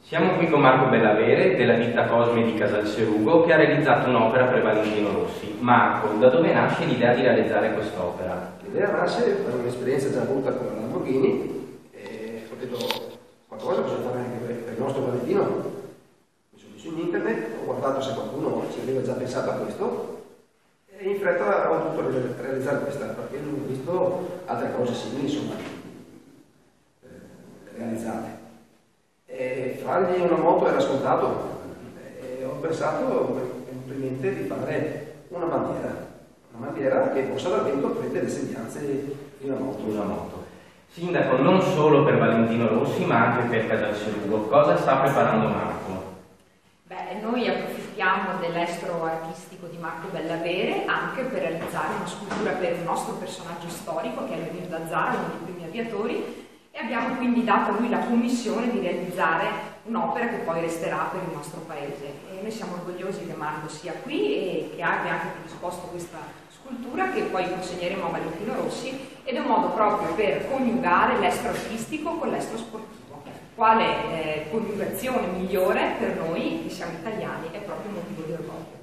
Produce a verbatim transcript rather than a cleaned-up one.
Siamo qui con Marco Bellavere della ditta Cosme di Casalserugo che ha realizzato un'opera per Valentino Rossi. Marco, da dove nasce l'idea di realizzare quest'opera? L'idea nasce da un'esperienza già avuta con la Lamborghini e ho detto qualcosa bisogna fare anche per, per il nostro Valentino. Mi sono messo in internet, ho guardato se qualcuno ci aveva già pensato a questo e in fretta ho dovuto realizzare questa perché non ho visto altre cose simili insomma realizzate. E fargli una moto era scontato e ho pensato, mi è venuto in mente di fare una bandiera, una bandiera che possa dal vento prendere le sembianze di una moto. Una moto. Sindaco, non solo per Valentino Rossi ma anche per Casalserugo, cosa sta preparando Marco? Beh, noi approfittiamo dell'estro artistico di Marco Bellavere anche per realizzare una scultura per un nostro personaggio storico che è Leonino da Zara, uno dei primi aviatori, e abbiamo quindi dato a lui la commissione di realizzare un'opera che poi resterà per il nostro paese. E noi siamo orgogliosi che Marco sia qui e che abbia anche predisposto questa scultura che poi consegneremo a Valentino Rossi ed è un modo proprio per coniugare l'estro artistico con l'estro sportivo. Quale eh, coniugazione migliore per noi che siamo italiani è proprio un motivo di orgoglio.